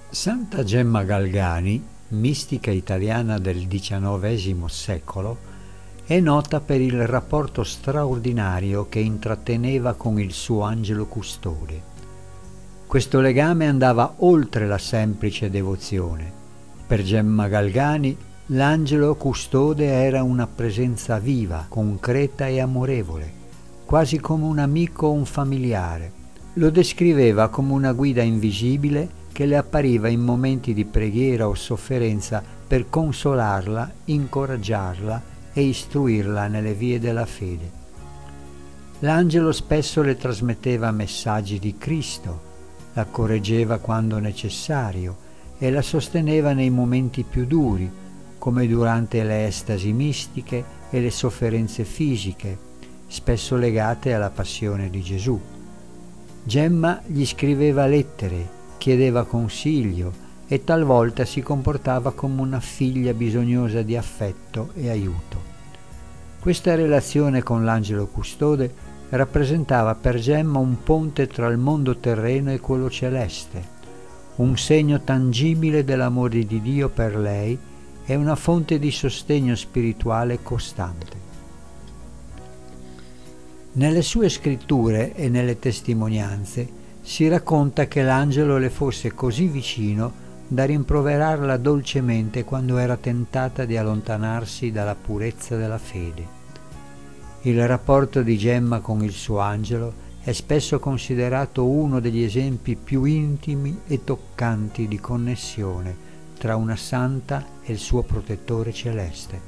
Santa Gemma Galgani, mistica italiana del XIX secolo, è nota per il rapporto straordinario che intratteneva con il suo angelo custode. Questo legame andava oltre la semplice devozione. Per Gemma Galgani l'angelo custode era una presenza viva, concreta e amorevole, quasi come un amico o un familiare. Lo descriveva come una guida invisibile che le appariva in momenti di preghiera o sofferenza per consolarla, incoraggiarla e istruirla nelle vie della fede. L'angelo spesso le trasmetteva messaggi di Cristo, la correggeva quando necessario e la sosteneva nei momenti più duri, come durante le estasi mistiche e le sofferenze fisiche, spesso legate alla passione di Gesù. Gemma gli scriveva lettere, chiedeva consiglio e talvolta si comportava come una figlia bisognosa di affetto e aiuto. Questa relazione con l'angelo custode rappresentava per Gemma un ponte tra il mondo terreno e quello celeste, un segno tangibile dell'amore di Dio per lei e una fonte di sostegno spirituale costante. Nelle sue scritture e nelle testimonianze si racconta che l'angelo le fosse così vicino da rimproverarla dolcemente quando era tentata di allontanarsi dalla purezza della fede. Il rapporto di Gemma con il suo angelo è spesso considerato uno degli esempi più intimi e toccanti di connessione tra una santa e il suo protettore celeste.